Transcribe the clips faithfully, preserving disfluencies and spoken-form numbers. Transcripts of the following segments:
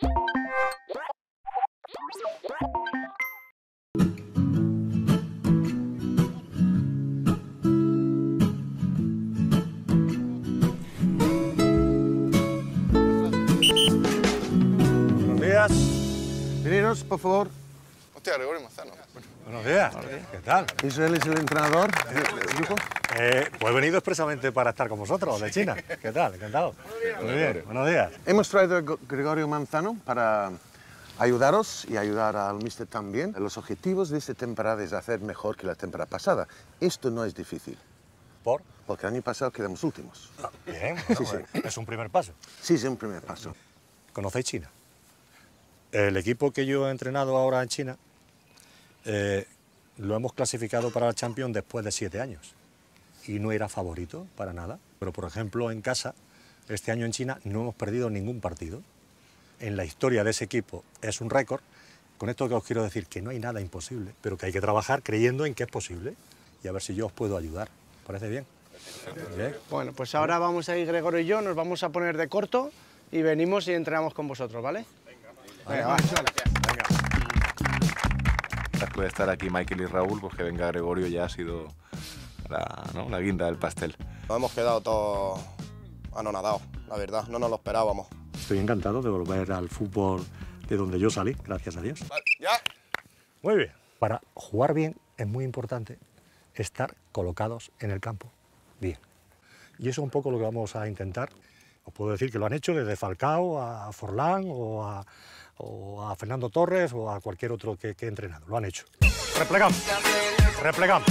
Buenos días. Veniros, por favor. Hostia, Gregorio Manzano. Buenos días. Buenos días. ¿Qué tal? ¿Israel es el entrenador del grupo? Eh, pues he venido expresamente para estar con vosotros, de China. ¿Qué tal? Encantado. Muy bien. Buenos días. Hemos traído a Gregorio Manzano para ayudaros y ayudar al míster también. Los objetivos de esta temporada es hacer mejor que la temporada pasada. Esto no es difícil. ¿Por? Porque el año pasado quedamos últimos. Ah, bien. Bueno, Sí, sí. Es un primer paso. Sí, es un primer paso. ¿Conocéis China? El equipo que yo he entrenado ahora en China eh, lo hemos clasificado para la Champions después de siete años. Y no era favorito para nada. Pero, por ejemplo, en casa, este año en China no hemos perdido ningún partido. En la historia de ese equipo es un récord. Con esto que os quiero decir que no hay nada imposible, pero que hay que trabajar creyendo en que es posible y a ver si yo os puedo ayudar. ¿Parece bien? ¿Bien? Bueno, pues ahora vamos a ir Gregorio y yo, nos vamos a poner de corto y venimos y entrenamos con vosotros, ¿vale? Venga, va. Venga. Después de estar aquí Michael y Raúl, pues que venga Gregorio ya ha sido la, ¿no? la guinda del pastel. Nos hemos quedado todos anonadados, la verdad, no nos lo esperábamos. Estoy encantado de volver al fútbol de donde yo salí, gracias a Dios. Vale, ya. Muy bien. Para jugar bien es muy importante estar colocados en el campo bien. Y eso es un poco lo que vamos a intentar. Os puedo decir que lo han hecho desde Falcao a Forlán o a, o a Fernando Torres o a cualquier otro que, que he entrenado. Lo han hecho. Replegamos. Replegamos.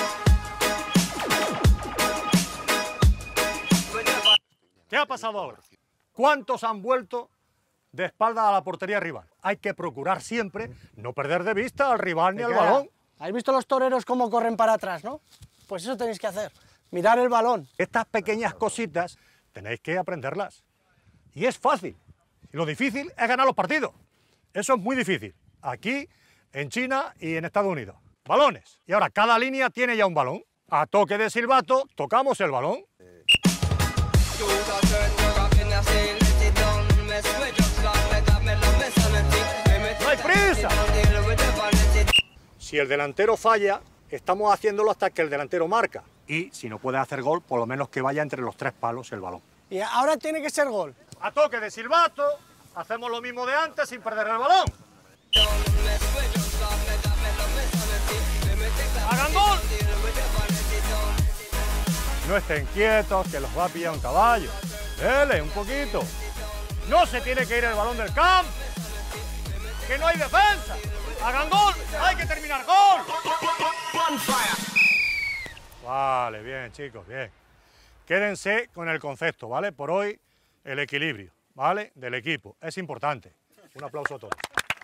¿Qué ha pasado ahora? ¿Cuántos han vuelto de espalda a la portería rival? Hay que procurar siempre no perder de vista al rival ni al balón. ¿Habéis visto los toreros cómo corren para atrás, no? Pues eso tenéis que hacer, mirar el balón. Estas pequeñas cositas tenéis que aprenderlas. Y es fácil. Y lo difícil es ganar los partidos. Eso es muy difícil. Aquí, en China y en Estados Unidos. Balones. Y ahora cada línea tiene ya un balón. A toque de silbato, tocamos el balón. ¡No hay prisa! Si el delantero falla, estamos haciéndolo hasta que el delantero marca. Y si no puede hacer gol, por lo menos que vaya entre los tres palos el balón. Y ahora tiene que ser gol. A toque de silbato, hacemos lo mismo de antes sin perder el balón. ¡Hagan gol! No estén quietos, que los va a pillar un caballo. Dele, un poquito. No se tiene que ir el balón del campo. Que no hay defensa. ¡Hagan gol! ¡Hay que terminar gol! Vale, bien, chicos, bien. Quédense con el concepto, ¿vale? Por hoy, el equilibrio, ¿vale? Del equipo. Es importante. Un aplauso a todos.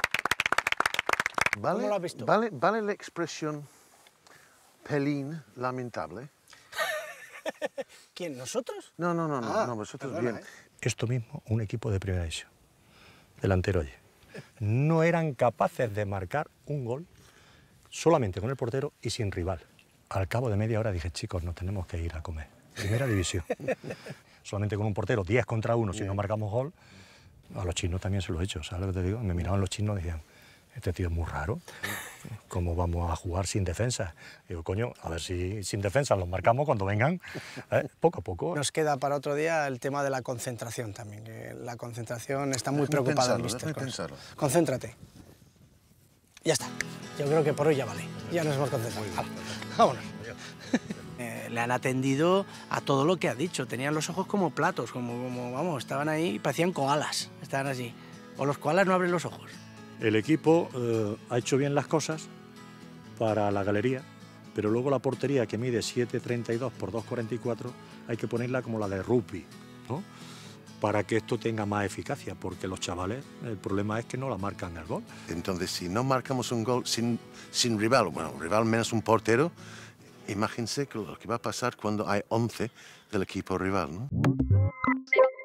¿Vale, ¿Cómo lo has visto? ¿Vale, vale la expresión pelín lamentable? ¿Quién, nosotros? No, no, no, no, Ah, no vosotros perdona, bien. ¿eh? Esto mismo, un equipo de primera división. Delantero, oye. No eran capaces de marcar un gol solamente con el portero y sin rival. Al cabo de media hora dije, chicos, nos tenemos que ir a comer. Primera división. Solamente con un portero, diez contra uno, si no marcamos gol. A los chinos también se lo he hecho, ¿sabes lo que te digo? Me miraban los chinos y decían, este tío es muy raro. ¿Cómo vamos a jugar sin defensa? Digo, coño, a ver si sin defensa los marcamos cuando vengan, ¿eh? Poco a poco. Nos queda para otro día el tema de la concentración también, que la concentración está muy Déjame preocupada el pensarlo, míster. déjame con eso. pensarlo. Concéntrate. Ya está. Yo creo que por hoy ya vale. Ya nos hemos concentrado. Hala, vámonos. Eh, le han atendido a todo lo que ha dicho. Tenían los ojos como platos, como, como vamos, estaban ahí y parecían koalas. Estaban así. O los koalas no abren los ojos. El equipo eh, ha hecho bien las cosas para la galería, pero luego la portería, que mide siete treinta y dos por dos cuarenta y cuatro, hay que ponerla como la de rugby, ¿no? Para que esto tenga más eficacia, porque los chavales, el problema es que no la marcan el gol. Entonces, si no marcamos un gol sin, sin rival, bueno, rival menos un portero, imagínense que lo que va a pasar cuando hay once del equipo rival, ¿no?